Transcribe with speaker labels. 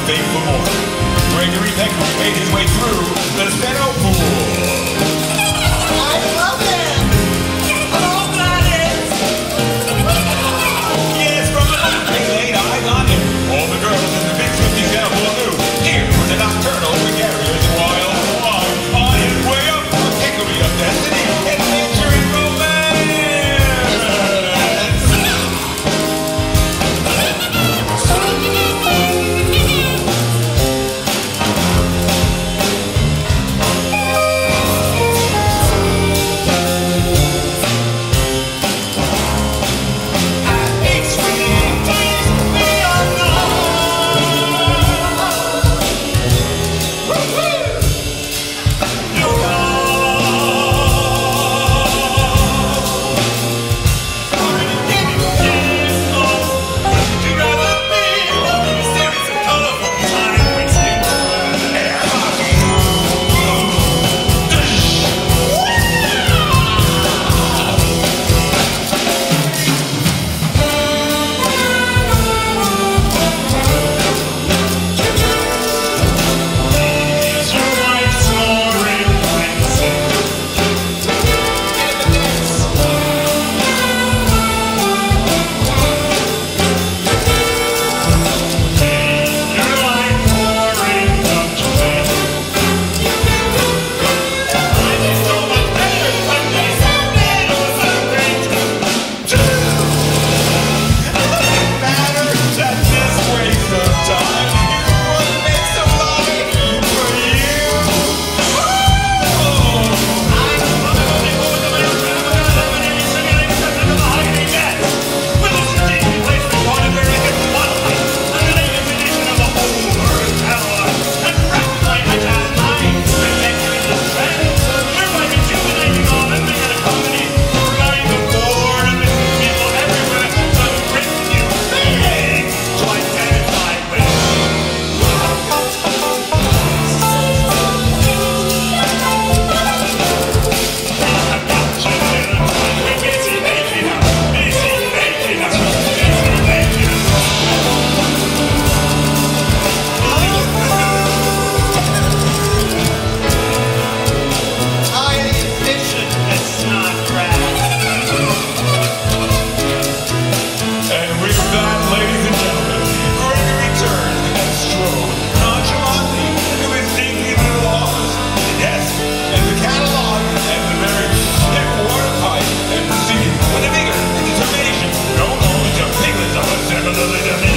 Speaker 1: faith for more. Gregory Peccary made his way through the Steno pool.
Speaker 2: I love him! Hello, Gladys!
Speaker 1: Yes, from the back, they laid eyes on him. All the girls in the big 50 sample knew. Here was a nocturnal gregarious royal swan on his way up to Peccary of destiny, adventure and romance.
Speaker 3: With a vigor and determination known only to piglets of a 7